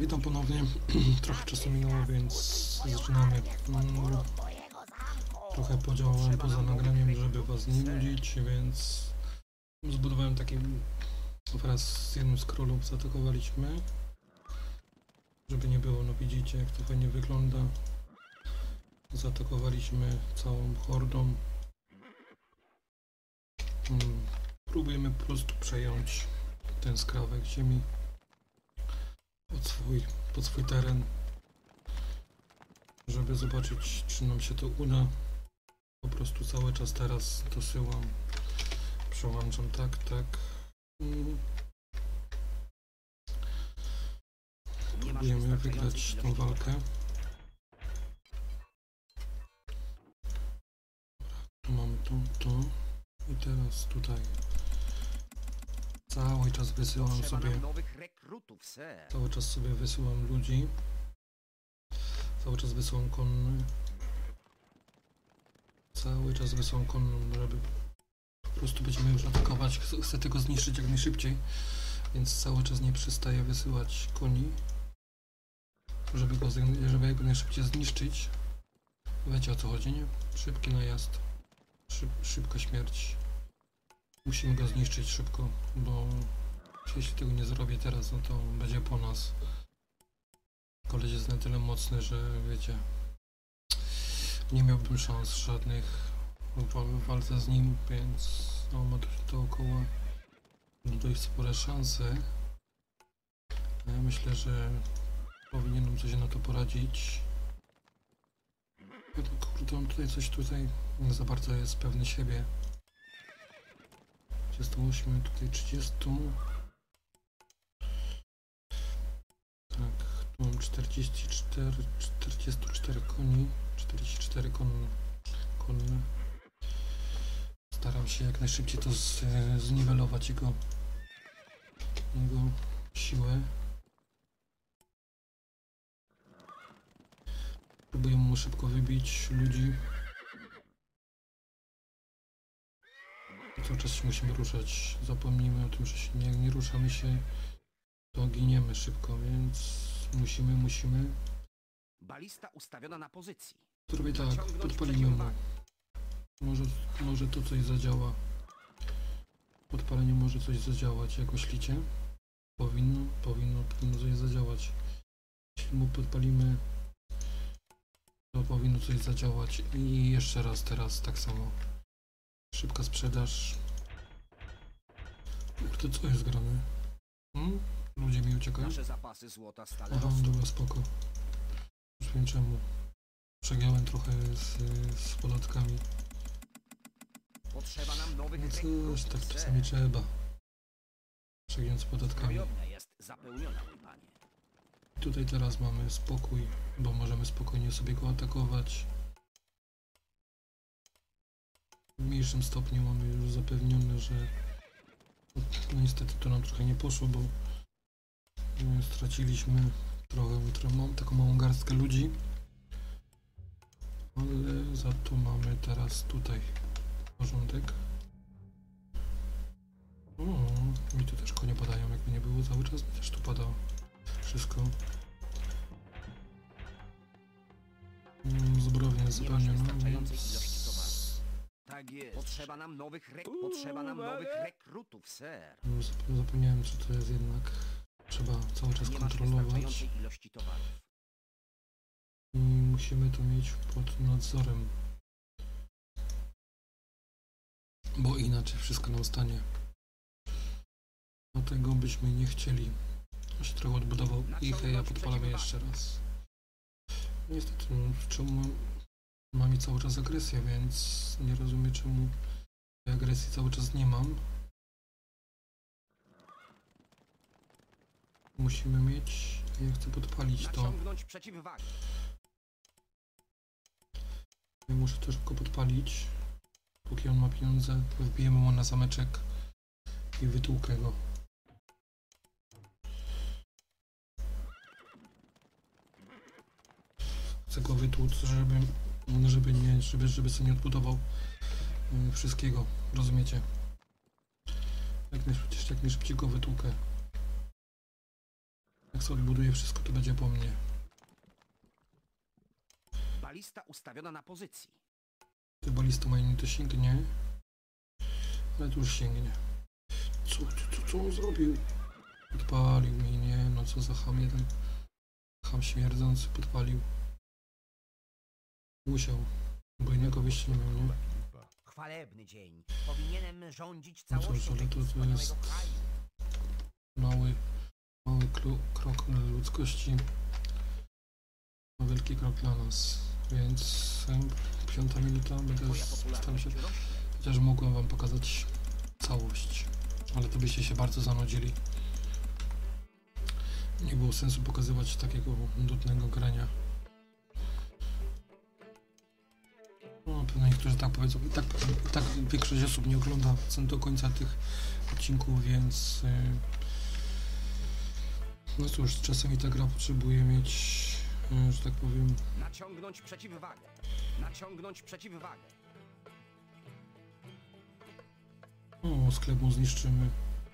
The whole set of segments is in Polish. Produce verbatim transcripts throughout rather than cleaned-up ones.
Witam ponownie. Trochę czasu minęło, więc zaczynamy. Mm, trochę podziałałem poza nagraniem, żeby was nie nudzić, więc zbudowałem taki wraz z jednym z królów, zaatakowaliśmy. Żeby nie było, no widzicie jak to fajnie wygląda. Zaatakowaliśmy całą hordą. Mm, próbujemy po prostu przejąć ten skrawek ziemi pod swój, pod swój teren, żeby zobaczyć, czy nam się to uda. Po prostu cały czas teraz dosyłam, przełączam, tak, tak. Mm. Próbujemy wygrać tą walkę. Tu mamy to, to i teraz tutaj. Cały czas wysyłam sobie, cały czas sobie wysyłam ludzi. Cały czas wysyłam konny. Cały czas wysyłam konną, żeby po prostu będziemy już atakować. Chcę tego zniszczyć jak najszybciej, więc cały czas nie przestaję wysyłać koni, żeby go żeby jak najszybciej zniszczyć. Wiecie o co chodzi, nie? Szybki najazd, Szyb, szybka śmierć. Musimy go zniszczyć szybko, bo jeśli tego nie zrobię teraz, no to będzie po nas. Koleś jest na tyle mocny, że wiecie, nie miałbym szans żadnych w walce z nim, więc no, ma dookoła dość spore szanse. Ja myślę, że powinienem coś na to poradzić. Kurde, on tutaj coś tutaj nie za bardzo jest pewny siebie. trzydzieści osiem, tutaj trzydzieści. Tak, tu mam czterdzieści cztery, czterdzieści cztery koni, czterdzieści cztery konne. konne. Staram się jak najszybciej to z, zniwelować jego, jego siłę. Próbuję mu szybko wybić ludzi. Cały czas się musimy ruszać. Zapomnijmy o tym, że się nie, nie ruszamy się, to giniemy szybko, więc musimy, musimy. Balista ustawiona na pozycji. Zrobię tak, podpalimy mu. Może, może to coś zadziała. Podpalenie może coś zadziałać, jak myślicie? Powinno, powinno, powinno coś zadziałać. Jeśli mu podpalimy, to powinno coś zadziałać. I jeszcze raz teraz tak samo. Szybka sprzedaż. Kurde, co jest grane? Hmm? Ludzie mi uciekają? Nasze zapasy złota stale Aha, rosną. dobra, spoko. Już wiem czemu. Przegiąłem trochę z, z podatkami. Potrzeba nam nowych No rekrutów, cóż, tak sir. czasami trzeba. Przegiąć z podatkami. Zbrojownia jest zapełniona, mój panie. Tutaj teraz mamy spokój, bo możemy spokojnie sobie go atakować. W mniejszym stopniu mamy już zapewnione, że no niestety to nam trochę nie poszło, bo no, straciliśmy trochę, trochę mam taką małą garstkę ludzi. Ale za to mamy teraz tutaj porządek. O, mi tu też konie padają, jakby nie było cały czas, mi też tu pada wszystko. Mm, Zbrojownia jest Nie masz zapełniona, wystarczającej więc... ilości towaru. Tak jest. Potrzeba nam nowych rek... Potrzeba nam nowych rekrutów, sir. No, zap- Zapomniałem, że to jest jednak... Trzeba cały czas Nie masz kontrolować wystarczającej ilości towarów. i musimy to mieć pod nadzorem. Bo inaczej wszystko nam stanie. Dlatego byśmy nie chcieli. On się trochę odbudował i heja, podpalamy jeszcze raz. Niestety, no, czemu mam i cały czas agresję, więc nie rozumiem, czemu tej agresji cały czas nie mam. Musimy mieć, ja chcę podpalić to. Naciągnąć przeciwwagę. Ja muszę to szybko podpalić. Póki on ma pieniądze, wbijemy mu na zameczek i wytłukę go. Chcę go wytłuc, żeby, żeby nie, żeby, żeby sobie nie odbudował y, wszystkiego, rozumiecie? Jak najszybciej, jak najszybciej go wytłukę. Jak co odbuduję wszystko, to będzie po mnie. Balista ustawiona na pozycji. Ty balista ma inni to sięgnie. Ale tu już sięgnie. Co, co, co, co on zrobił? Podpalił mnie, nie, no co za ham jeden. Ham śmierdzący podpalił. Musiał, bo innego wyjścia nie miał, nie? Chwalebny dzień. Powinienem rządzić No cóż, całością ale to, tego to wspaniałego jest kraju. mały, mały klu, krok dla ludzkości. No wielki krok dla nas, więc em, piąta minuta, będę Twoja starał się, popularność rośnie. chociaż mogłem wam pokazać całość, ale to byście się bardzo zanudzili. Nie było sensu pokazywać takiego nudnego grania. No, pewnie niektórzy tak powiedzą. I tak, i tak większość osób nie ogląda do końca tych odcinków, więc yy, no cóż, czasami ta gra potrzebuje mieć, yy, że tak powiem, Naciągnąć przeciwwagę. Naciągnąć przeciwwagę. o, sklep mu zniszczymy.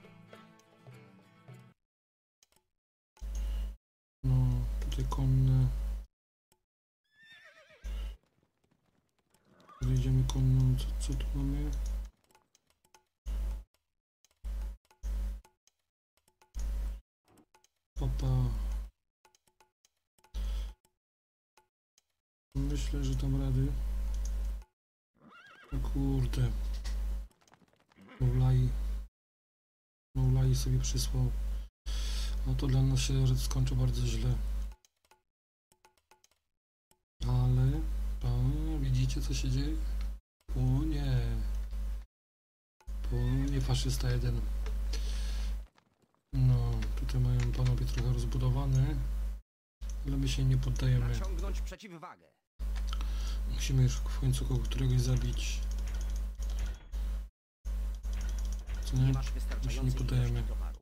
No, tutaj konne. Wyjdziemy konną, co, co tu mamy? Papa. Myślę, że dam rady. O kurde. Maulai. Maulai sobie przysłał. No to dla nas się skończy bardzo źle. Ale... A, widzicie co się dzieje? Płonie. Płonie faszysta jeden. No, tutaj mają panowie trochę rozbudowane. Ale my się nie poddajemy. Naciągnąć przeciwwagę. Musimy już w końcu kogo któregoś zabić. Co Nie nie? masz My się nie wystarczającej poddajemy. ilości towaru.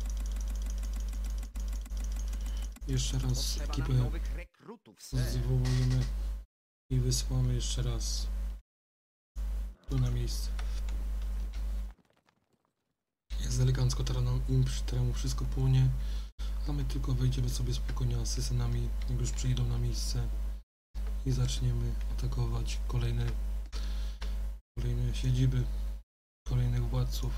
Jeszcze raz Potrzeba nam ekipę nowych rekrutów, ser. zwołujemy i wysłamy jeszcze raz tu na miejsce. Jest elegancko, teraz nam im temu wszystko płonie, a my tylko wejdziemy sobie spokojnie asesynami, jak już przyjdą na miejsce i zaczniemy atakować kolejne kolejne siedziby, kolejnych władców.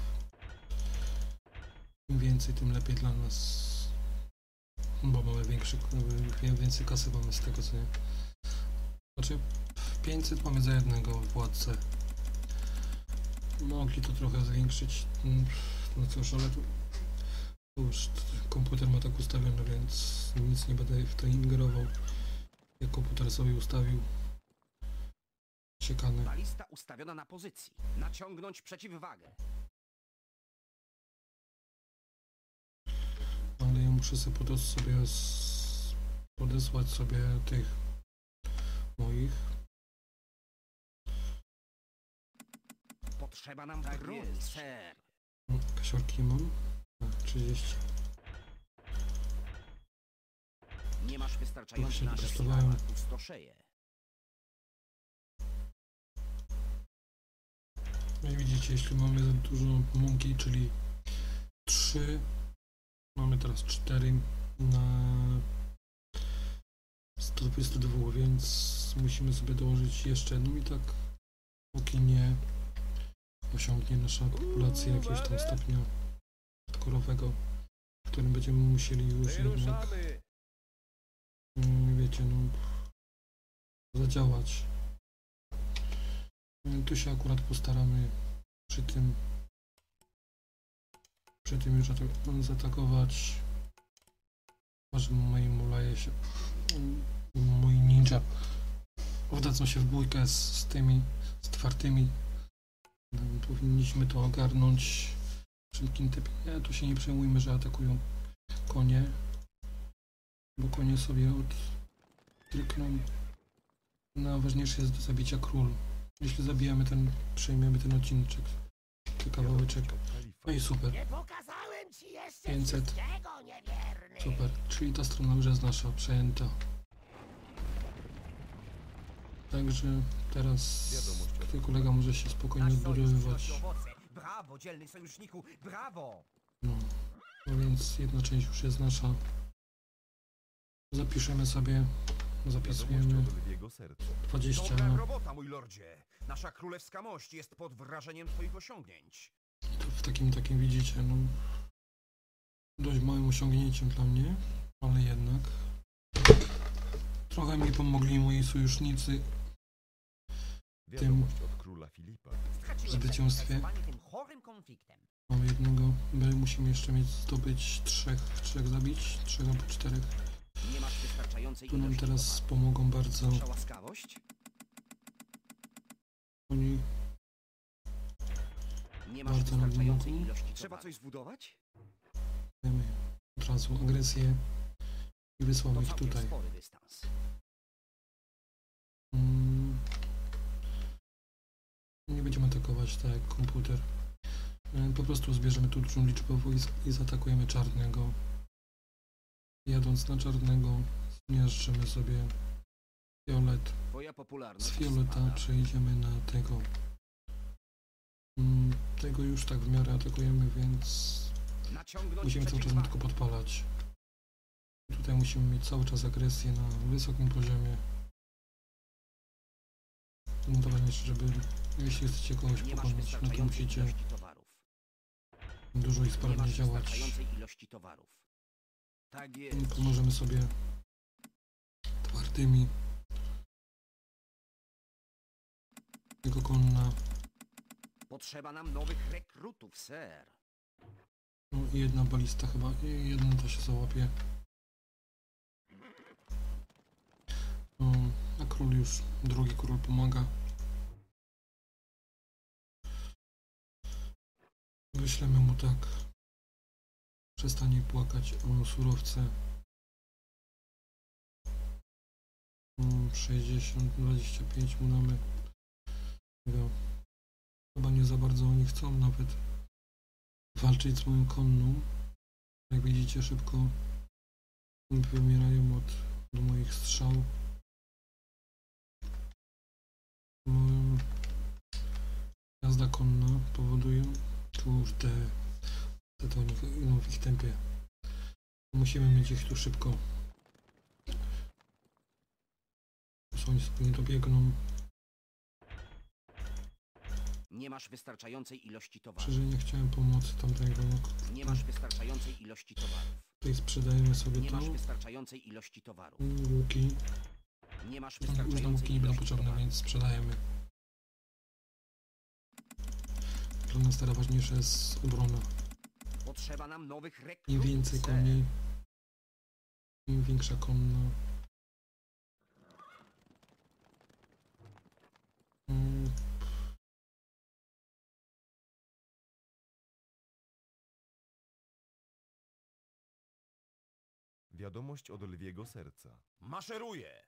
Im więcej, tym lepiej dla nas, bo mamy większy, więcej kasy mamy z tego, co nie. Znaczy pięćset mamy za jednego władcę. Mogli to trochę zwiększyć. No cóż, ale tu to już komputer ma tak ustawiony, więc nic nie będę w to ingerował. Jak komputer sobie ustawił. Ciekany. Balista ustawiona na pozycji. Naciągnąć przeciwwagę. Ale ja muszę sobie podes sobie s podesłać sobie tych moich. Potrzeba nam tak broni, ser. Kasiorki mam. A, trzydzieści. Nie masz Właśnie wystarczającej ilości wykosztowałem. towaru. Pustoszeje. No i widzicie, jeśli mamy za dużo mąki, czyli trzy, mamy teraz cztery na sto dwadzieścia dwa, więc musimy sobie dołożyć jeszcze jedną i tak, póki nie osiągnie nasza populacja jakiegoś tam stopnia hardkorowego, w którym będziemy musieli już jednak, mm, wiecie, no, zadziałać. Tu się akurat postaramy przy tym przy tym już zaatakować. Może moi mulaje się, moi ninja wdadzą się w bójkę z, z tymi, z twardtymi. Powinniśmy to ogarnąć w szybkim tempie. Nie, tu się nie przejmujmy, że atakują konie, bo konie sobie odrykną. Najważniejsze jest do zabicia król. Jeśli zabijamy ten, przejmiemy ten odcineczek, ten kawałeczek. No i super. pięćset. Super. Czyli ta strona już jest nasza, przejęta. Także teraz ten kolega może się spokojnie odbudowywać. Brawo, dzielny sojuszniku, brawo! No. No więc jedna część już jest nasza. Zapiszemy sobie, zapisujemy Wiadomość od lwiego serca. dwadzieścia. Dobra robota, mój lordzie. Nasza królewska mość jest pod wrażeniem twoich osiągnięć. To w takim, takim widzicie, no dość małym osiągnięciem dla mnie, ale jednak trochę mi pomogli moi sojusznicy Wiadomość od króla Filipa. w zwycięstwie. Tym chorym konfliktem. Mamy jednego, my musimy jeszcze mieć zdobyć trzech, trzech zabić, trzech albo czterech. Nie masz wystarczającej Tu nam ilości teraz towaru. pomogą bardzo Wasza łaskawość? oni. Nie masz Bardzo nam wystarczającej pomogą. ilości towaru. Trzeba coś zbudować? Dajemy od razu agresję i wysłamy To ich całkiem tutaj. spory dystans. Mm. Nie będziemy atakować tak jak komputer. E, Po prostu zbierzemy tu dużą liczbową i, z- i zaatakujemy czarnego. Jadąc na czarnego, zmiażdżymy sobie fiolet. Twoja popularność Z fioleta spada. przejdziemy na tego. Mm, Tego już tak w miarę atakujemy, więc Naciągnąć musimy cały czas przeciwwagę. tylko podpalać. Tutaj musimy mieć cały czas agresję na wysokim poziomie. Notowanie jeszcze, żeby jeśli chcecie kogoś Nie masz pokonać, no to wystarczającej musicie ilości towarów. dużo i Nie sprawnie masz działać. wystarczającej ilości towarów. Tak jest. Pomożemy sobie twardymi. Jego konna. Potrzeba nam nowych rekrutów, ser. No i jedna balista chyba, i jedna to się załapie. No, a król już, drugi król pomaga. Wyślemy mu tak. Przestanie płakać o surowce. Mm, sześćdziesiąt, dwadzieścia pięć mu damy. No, chyba nie za bardzo oni chcą nawet walczyć z moją konną. Jak widzicie, szybko wymierają od do moich strzał. Mm, Jazda konna powoduje, kurde, to, to oni idą w ich tempie. Musimy mieć ich tu szybko. Oni sobie nie dobiegną. Nie masz wystarczającej ilości towarów. Szczerze nie chciałem pomocy tamtego. Nie masz wystarczającej ilości towarów. Tutaj sprzedajemy sobie Nie to. masz wystarczającej ilości towarów. Łuki. Nie masz Różne łuki wystarczającej nie będą ilości potrzebne, towarów. więc sprzedajemy. Dla nas teraz ważniejsza jest obrona. Potrzeba nam nowych rekrutów, Im więcej ser. koni, im większa konna. Mm, Wiadomość od lwiego serca. Maszeruje!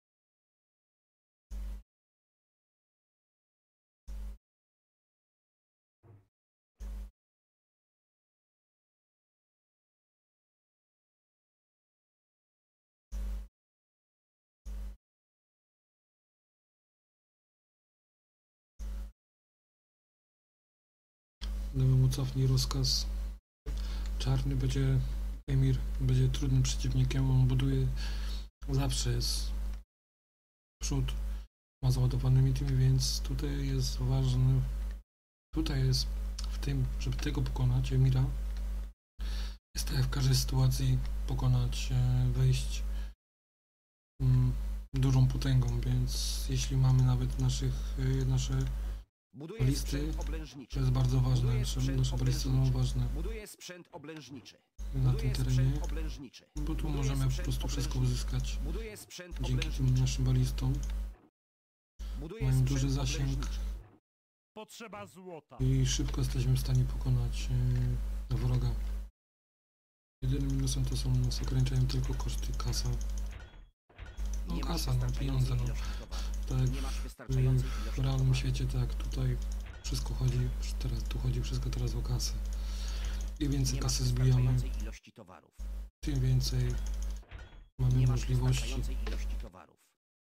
Damy mu cofnij rozkaz. Czarny będzie, Emir będzie trudnym przeciwnikiem, on buduje, zawsze jest przód, ma załadowanymi tymi, więc tutaj jest ważny, tutaj jest w tym, żeby tego pokonać, Emira, jest tak jak w każdej sytuacji pokonać, e, wejść mm, dużą potęgą, więc jeśli mamy nawet naszych, e, nasze Buduje Balisty, sprzęt to oblężniczy. jest bardzo ważne, Buduje nasze, sprzęt nasze balisty są oblężniczy. ważne Buduje sprzęt oblężniczy. na tym Buduje terenie, sprzęt oblężniczy. bo tu Buduje możemy po sprzęt prostu wszystko oblężniczy. uzyskać Buduje sprzęt dzięki tym oblężniczy. naszym balistom. Buduje Mają sprzęt duży zasięg oblężniczy. Potrzeba złota. i szybko jesteśmy w stanie pokonać e, wroga. Jedynym minusem to są, nas ograniczają tylko koszty kasa. No Nie masz kasa, no wystarczającej pieniądze, no. ilości towarów. Tak jak Nie masz w, wystarczającej w ilości realnym towarów. świecie, tak jak tutaj wszystko chodzi, teraz tu chodzi wszystko teraz o kasę. Im więcej Nie masz kasy zbijamy, wystarczającej ilości towarów. tym więcej mamy Nie masz możliwości. wystarczającej ilości towarów.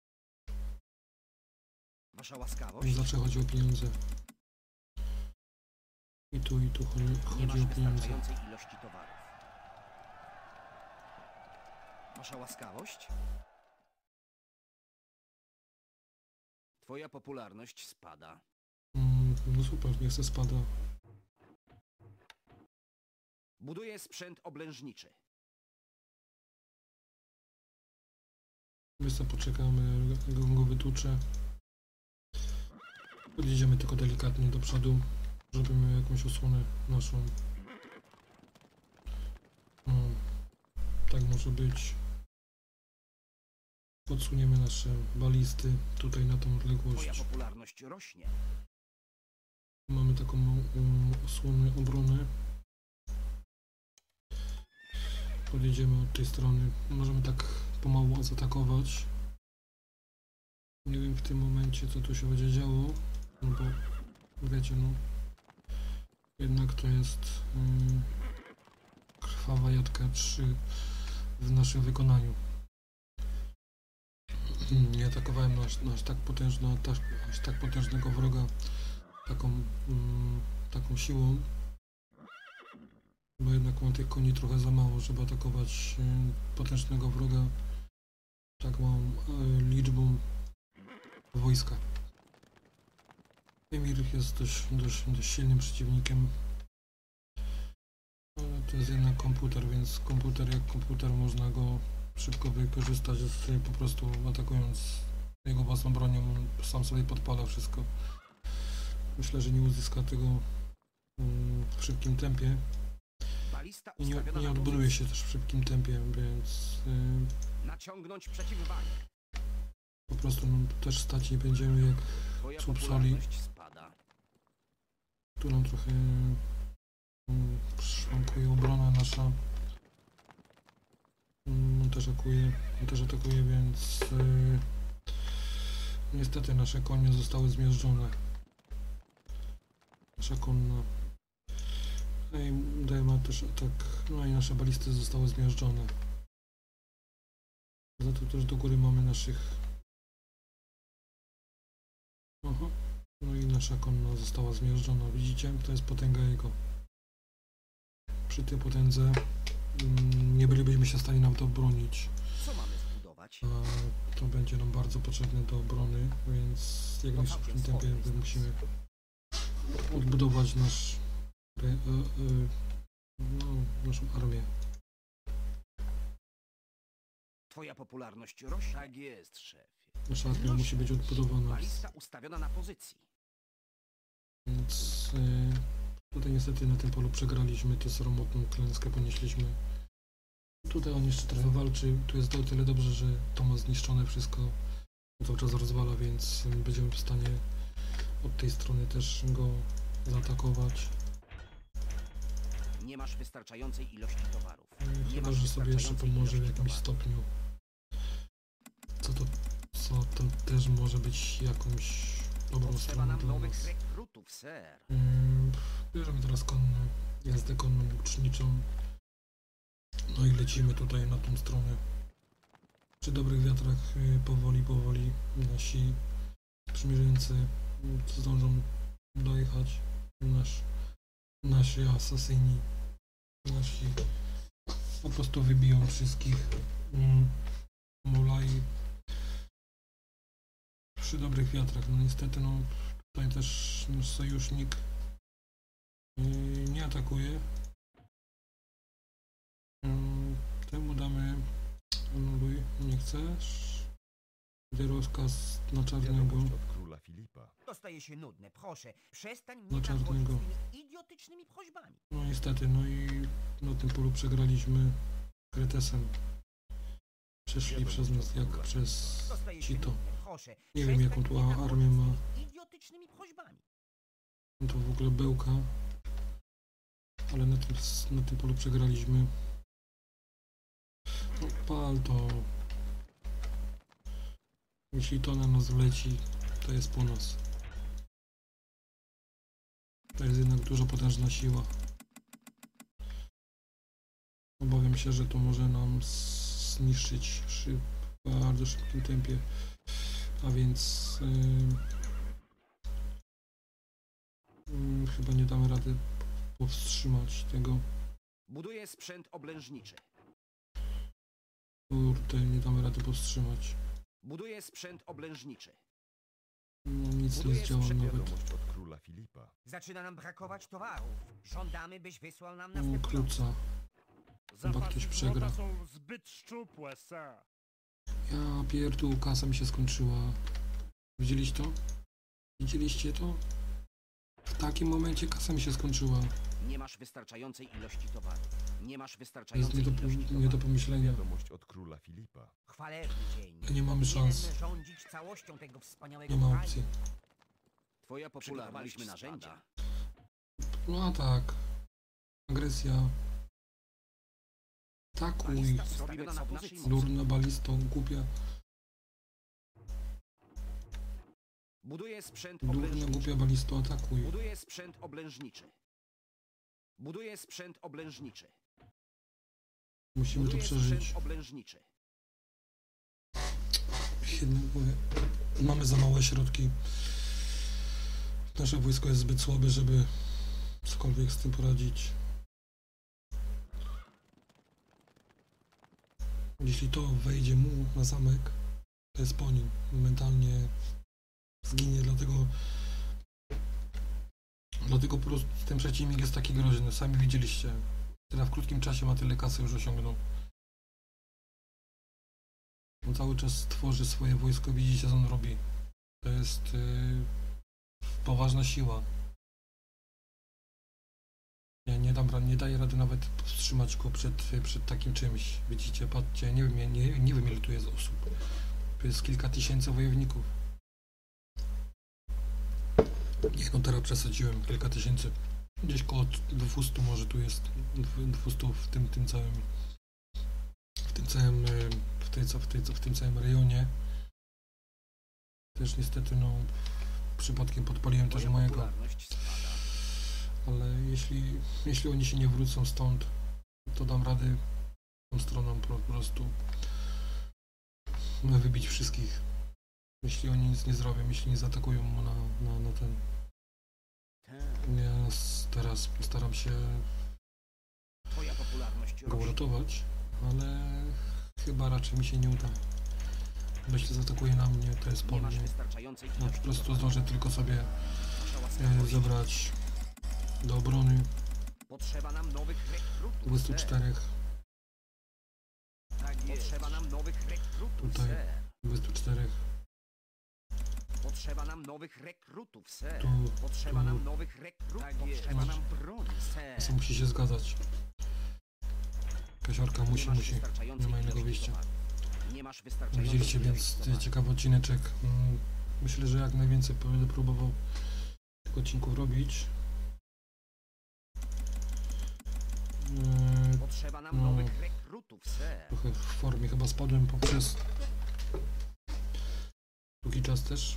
Wasza łaskawość? Zawsze chodzi o pieniądze. I tu, i tu chodzi, Nie chodzi masz o pieniądze. wystarczającej ilości towarów. Wasza łaskawość? Twoja popularność spada. Mm, no super, niech se spada. Buduję sprzęt oblężniczy. My sobie poczekamy, jak on go wytłucze. Podjedziemy tylko delikatnie do przodu, żeby miał jakąś osłonę naszą. No, tak może być. Podsuniemy nasze balisty tutaj na tą Twoja odległość. popularność rośnie. Mamy taką um, osłonę, obronę. Podjedziemy od tej strony. Możemy tak pomału zaatakować. Nie wiem w tym momencie, co tu się będzie działo, no bo wiecie, no jednak to jest yy, krwawa jadka trzy w naszym wykonaniu. Nie atakowałem aż, aż, tak, potężno, aż, aż tak potężnego wroga taką, yy, taką siłą, bo jednak mam tych koni trochę za mało, żeby atakować yy, potężnego wroga taką yy, liczbą wojska. Emir jest dość, dość, dość silnym przeciwnikiem, ale to jest jednak komputer, więc komputer jak komputer można go szybko wykorzystać, po prostu atakując jego własną bronią, on sam sobie podpala wszystko. Myślę, że nie uzyska tego um, w szybkim tempie Balista i nie, ustawiona nie na odbuduje pozycji. się też w szybkim tempie, więc yy, Naciągnąć przeciwwanik. po prostu no, też stać nie będziemy, jak Twoja Słup soli. popularność spada. tu nam trochę um, szwankuje obrona nasza. Um, on też atakuje, on też atakuje, więc yy, niestety nasze konie zostały zmiażdżone. Nasza konna. No i D M A też atak, no i nasze balisty zostały zmiażdżone. Za to też do góry mamy naszych. Aha. No i nasza konna została zmiażdżona. Widzicie? To jest potęga jego. Przy tej potędze mm, nie bylibyśmy się w stanie nam to obronić. Co mamy zbudować? A to będzie nam bardzo potrzebne do obrony, więc w jak najszybszym tempie jakby musimy odbudować nasz e, e, no, naszą armię. Twoja popularność rośnie. Tak jest, szefie. Nasza armia musi być odbudowana, Balista ustawiona na pozycji. więc e, tutaj niestety na tym polu przegraliśmy, tę sromotną klęskę ponieśliśmy. Tutaj on jeszcze trochę walczy, tu jest o tyle dobrze, że to ma zniszczone wszystko, cały czas rozwala, więc będziemy w stanie od tej strony też go zaatakować. Nie masz wystarczającej ilości towarów. E, Nie Chyba, masz że sobie jeszcze wystarczającej pomoże w ilości jakimś towarów. stopniu. Co to, co to też może być jakąś dobrą Potrzeba stroną nam dla nowych nas. rekrutów, ser. Ym, Bierzemy teraz konno, jazdę konną łuczniczą. No i lecimy tutaj na tą stronę. Przy dobrych wiatrach y, powoli, powoli nasi przymierzeńcy y, zdążą dojechać. Nasz, nasi asasyni, nasi po prostu wybiją wszystkich mm, mulai przy dobrych wiatrach. No niestety, no tutaj też nasz sojusznik yy, nie atakuje. Yy, temu damy anuluj, nie chcesz. Gdy rozkaz na czarnego. Wiadomość od króla Filipa. To staje się nudne, proszę. Przestań Na mnie nadchodzić czarnego. z tymi idiotycznymi prośbami. No niestety, no i na tym polu przegraliśmy Kretesem. Przeszli przez nas jak przez To staje się Cito. nudne, proszę. Nie wiem, jaką Przestań tu mnie armię nadchodzić z ma. tymi idiotycznymi prośbami. To w ogóle bełka. Ale na tym, na tym polu przegraliśmy. No pal to. Jeśli to na nas wleci, to jest po nas. To jest jednak dużo potężna siła. Obawiam się, że to może nam zniszczyć szyb, w bardzo szybkim tempie. A więc yy, yy, chyba nie damy rady powstrzymać tego. Buduję sprzęt oblężniczy. Kurde, nie damy rady powstrzymać. Buduję sprzęt oblężniczy. No, nic nie Buduję zdziałam sprzęt- nawet. Wiadomość od króla Filipa. Zaczyna nam brakować towarów. Żądamy, byś wysłał nam O, następujące. kluca. Zapasy ktoś złota przegra. są zbyt szczupłe, sir. Ja pierdół, kasa mi się skończyła. Widzieliście to? Widzieliście to? W takim momencie kasa mi się skończyła. Nie masz wystarczającej ilości towaru. Nie masz To jest wystarczającej nie do, ilości nie towaru. do pomyślenia. Wiadomość od króla Filipa. Chwalebny dzień. Nie mamy Powinienem szans. rządzić całością tego wspaniałego Nie ma kraju. opcji. Twoja popularność Przygotowaliśmy narzędzia. No a tak. Agresja. Takuj. Balista ustawiona na naszej mocy. Durna balistą, głupia. Buduję sprzęt Durna, oblężniczy. głupia balisto, atakuj. Buduję sprzęt oblężniczy. Buduję sprzęt oblężniczy. Musimy to Buduję przeżyć. sprzęt oblężniczy. Jednak mówię, mamy za małe środki. Nasze wojsko jest zbyt słabe, żeby cokolwiek z tym poradzić. Jeśli to wejdzie mu na zamek, to jest po nim. Mentalnie zginie, dlatego dlatego po prostu ten przeciwnik jest taki groźny. Sami widzieliście. Teraz w krótkim czasie ma tyle kasy już osiągnął. On cały czas tworzy swoje wojsko, widzicie co on robi. To jest yy, poważna siła. Ja nie dam ra- nie daję rady nawet powstrzymać go przed, przed takim czymś. Widzicie, patrzcie, nie wiem, nie, nie, nie wiem ile tu jest osób. Tu jest kilka tysięcy wojowników. Nie no, teraz przesadziłem, kilka tysięcy. Gdzieś koło dwieście może tu jest. dwieście w tym, tym całym w tym całym yy, w, tej, w, tej, w tym całym rejonie. Też niestety no przypadkiem podpaliłem też Twoja mojego. popularność spada. Ale jeśli, jeśli oni się nie wrócą stąd, to dam rady tą stroną po, po prostu wybić wszystkich. Jeśli oni nic nie zrobią, jeśli nie zaatakują mu na, na, na ten. Ja s- teraz postaram się Twoja popularność go rośnie. uratować, ale chyba raczej mi się nie uda. Bo jeśli zaatakuje na mnie, to jest po Nie masz mnie. wystarczającej Ja ilości po prostu towaru. zdążę tylko sobie Nasza e, łaskawość. zebrać do obrony Potrzeba nam nowych rekrutów. dwudziestu czterech, ser. Tak jest. Potrzeba nam nowych rekrutów. Tutaj. ser. dwudziestu czterech, Potrzeba nam nowych rekrutów, ser. tu, Potrzeba tu. nam nowych rekrutów. Tak Potrzeba jest. nam broni, ser. To musi się zgadzać. Kasiorka musi, Nie masz musi. wystarczającej Nie ma innego ilości wyjścia. towaru. Nie masz wystarczającej Widzieliście, ilości więc towaru. ciekawy odcineczek. Mm, Myślę, że jak najwięcej będę próbował tych odcinków robić. Eee, Potrzeba nam No. nowych rekrutów, ser. Trochę w formie chyba spadłem poprzez długi czas też.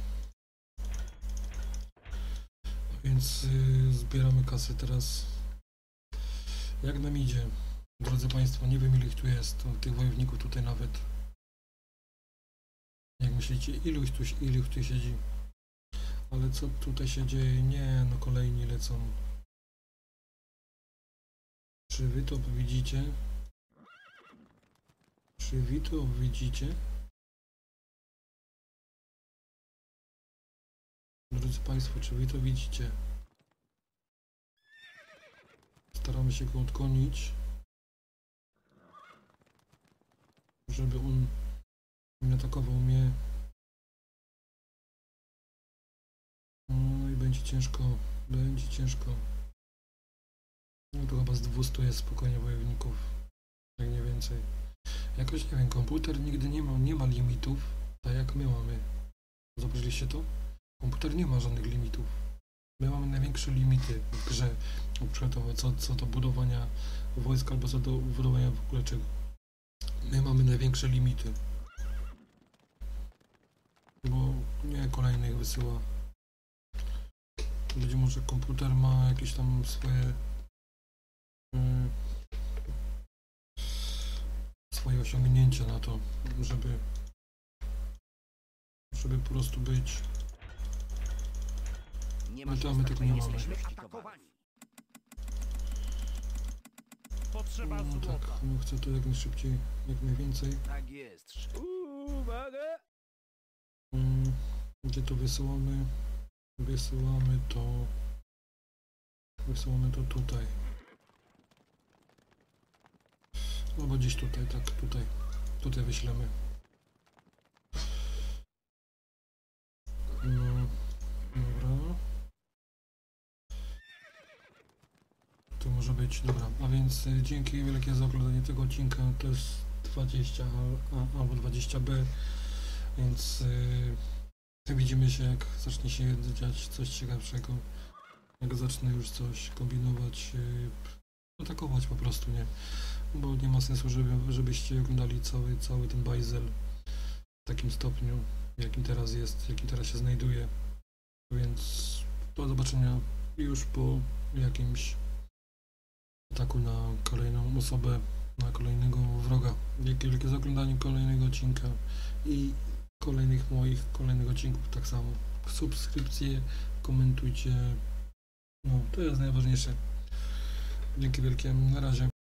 Więc y, zbieramy kasę teraz. Jak nam idzie? Drodzy Państwo, nie wiem ile ich tu jest, to tych wojowników tutaj nawet. Jak myślicie, ilu ich tu, ilu ich tu siedzi? Ale co tutaj się dzieje? Nie, no kolejni lecą. Czy wy to widzicie? Czy wy to widzicie? Drodzy Państwo, czy wy to widzicie? Staramy się go odgonić, żeby on nie atakował mnie. No i będzie ciężko, będzie ciężko. No tu chyba z dwustu jest spokojnie wojowników, jak nie więcej. Jakoś nie wiem, komputer nigdy nie ma, nie ma limitów, tak jak my mamy. Zobaczyliście to? Komputer nie ma żadnych limitów. My mamy największe limity w grze, na przykład co, co do budowania wojsk albo co do budowania w ogóle czego. My mamy największe limity. Bo nie kolejnych wysyła. Być może komputer ma jakieś tam swoje yy, swoje osiągnięcia na to, żeby żeby po prostu być. Nie No masz to my tego nie mamy. wystarczającej ilości towaru. Potrzeba No złota. tak, no chcę to jak najszybciej, jak najwięcej. Tak jest, szef. Uwaga! Mm, Gdzie to wysyłamy? Wysyłamy to... Wysyłamy to tutaj. Albo gdzieś tutaj, tak, tutaj. Tutaj wyślemy. No, dobra. To może być, dobra. A więc y, dzięki wielkie za oglądanie tego odcinka. To jest dwadzieścia A, a, albo dwadzieścia B. Więc y, widzimy się, jak zacznie się dziać coś ciekawszego. Jak zacznę już coś kombinować, y, atakować po prostu, nie? Bo nie ma sensu, żeby, żebyście oglądali cały, cały ten bajzel w takim stopniu, jakim teraz jest, jakim teraz się znajduje. Więc do zobaczenia już po jakimś ataku na kolejną osobę, na kolejnego wroga. Dzięki wielkie za oglądanie kolejnego odcinka i kolejnych moich, kolejnych odcinków tak samo. Subskrypcje, komentujcie. No, to jest najważniejsze. Dzięki wielkie, na razie.